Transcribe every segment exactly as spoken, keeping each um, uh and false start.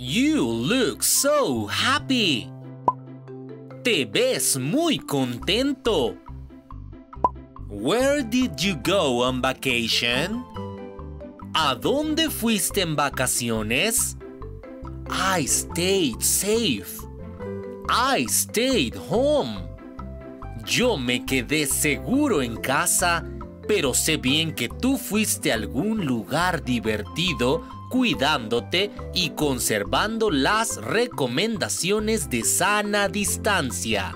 You look so happy. Te ves muy contento. Where did you go on vacation? ¿A dónde fuiste en vacaciones? I stayed safe. I stayed home. Yo me quedé seguro en casa, pero sé bien que tú fuiste a algún lugar divertido, cuidándote y conservando las recomendaciones de sana distancia.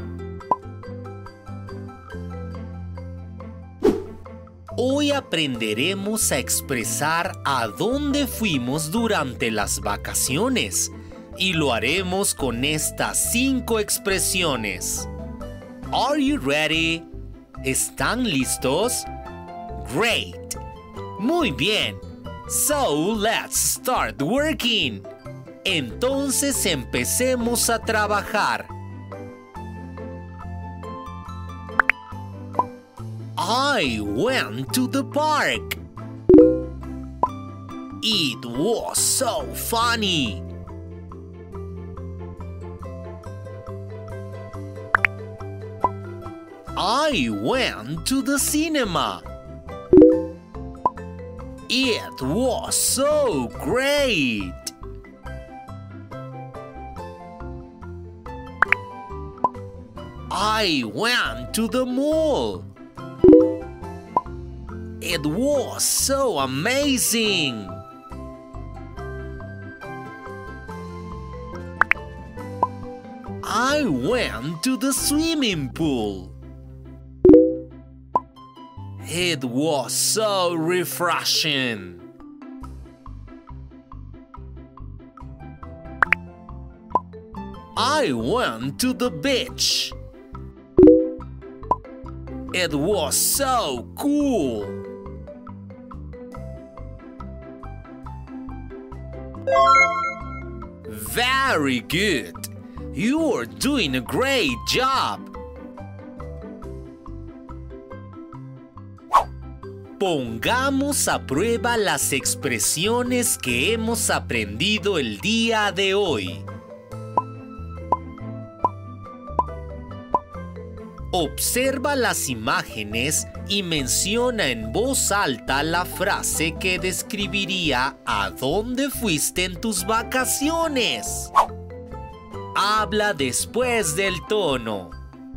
Hoy aprenderemos a expresar a dónde fuimos durante las vacaciones y lo haremos con estas cinco expresiones. Are you ready? ¿Están listos? Great! Muy bien. So let's start working. Entonces empecemos a trabajar. I went to the park. It was so funny. I went to the cinema. It was so great. I went to the mall. It was so amazing. I went to the swimming pool. It was so refreshing. I went to the beach. It was so cool. Very good. You're doing a great job. Pongamos a prueba las expresiones que hemos aprendido el día de hoy. Observa las imágenes y menciona en voz alta la frase que describiría a dónde fuiste en tus vacaciones. Habla después del tono.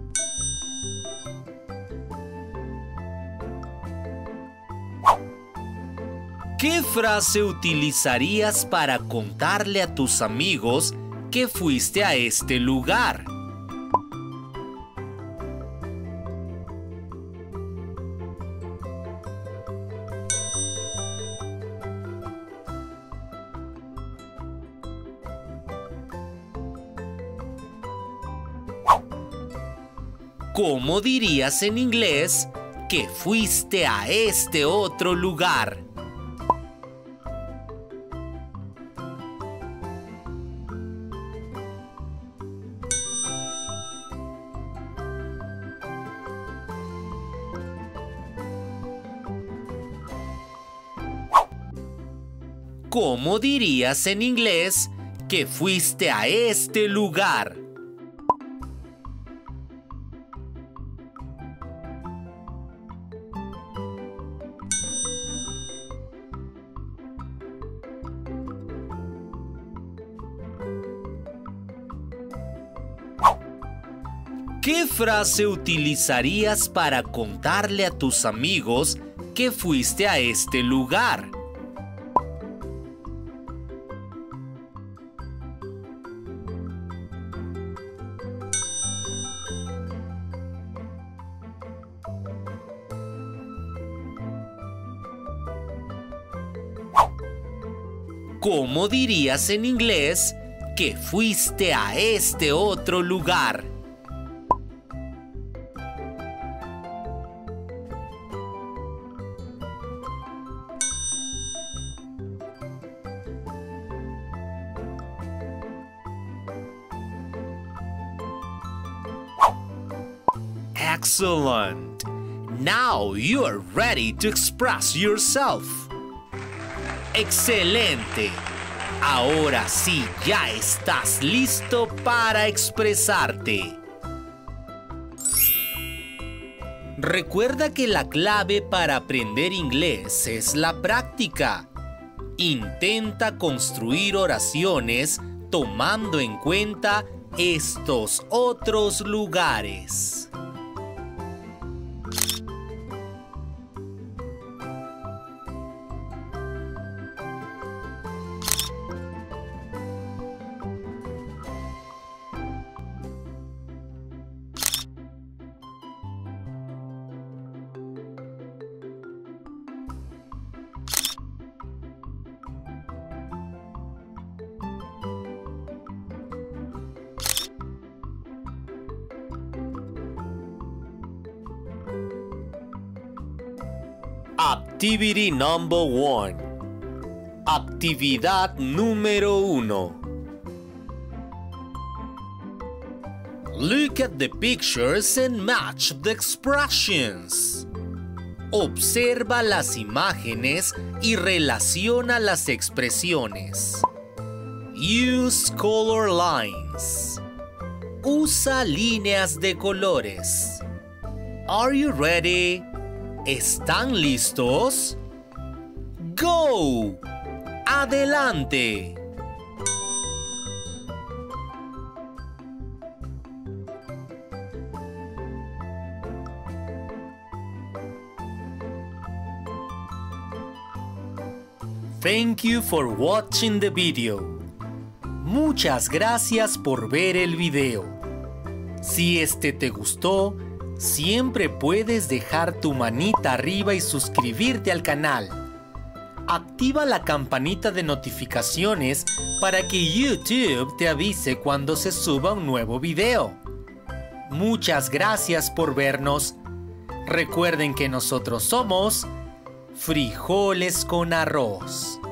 ¿Qué frase utilizarías para contarle a tus amigos que fuiste a este lugar? ¿Cómo dirías en inglés que fuiste a este otro lugar? ¿Cómo dirías en inglés que fuiste a este lugar? ¿Qué frase utilizarías para contarle a tus amigos que fuiste a este lugar? ¿Cómo dirías en inglés que fuiste a este otro lugar? Excellent! Now you are ready to express yourself. ¡Excelente! Ahora sí, ya estás listo para expresarte. Recuerda que la clave para aprender inglés es la práctica. Intenta construir oraciones tomando en cuenta estos otros lugares. Activity number one. Actividad número uno. Look at the pictures and match the expressions. Observa las imágenes y relaciona las expresiones. Use color lines. Usa líneas de colores. Are you ready? ¿Están listos? ¡Go! ¡Adelante! Thank you for watching the video. Muchas gracias por ver el video. Si este te gustó, siempre puedes dejar tu manita arriba y suscribirte al canal. Activa la campanita de notificaciones para que YouTube te avise cuando se suba un nuevo video. Muchas gracias por vernos. Recuerden que nosotros somos Frijoles con Arroz.